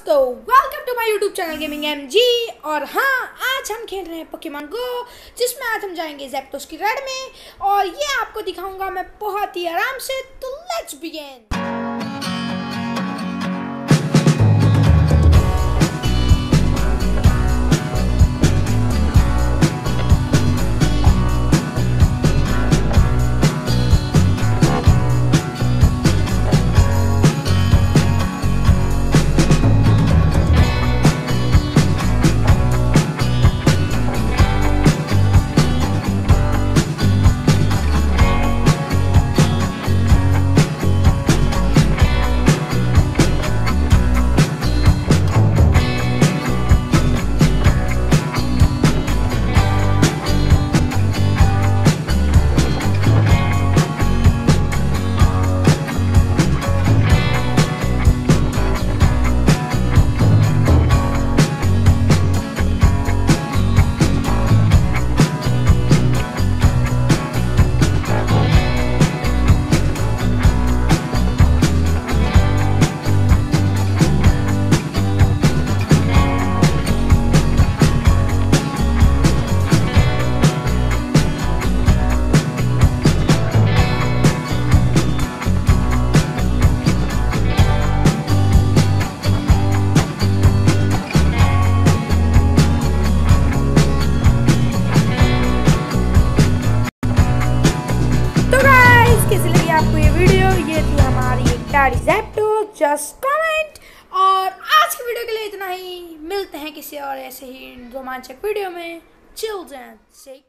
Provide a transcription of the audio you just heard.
दोस्तों, welcome to my YouTube channel gaming MG. और हाँ, आज हम खेल रहे हैं पोकेमॉन गो, जिसमें आज हम जाएंगे ज़ैप्टोस की रेड में और ये आपको दिखाऊंगा मैं बहुत ही आराम से। तो लेट्स बिगिन। कैसी लगी आपको ये वीडियो? ये थी हमारी एक प्यारी ज़ैप्टोस। Just comment. और आज की वीडियो के लिए इतना ही। मिलते हैं किसी और ऐसे ही रोमांचक वीडियो में। चिल्ड्रन से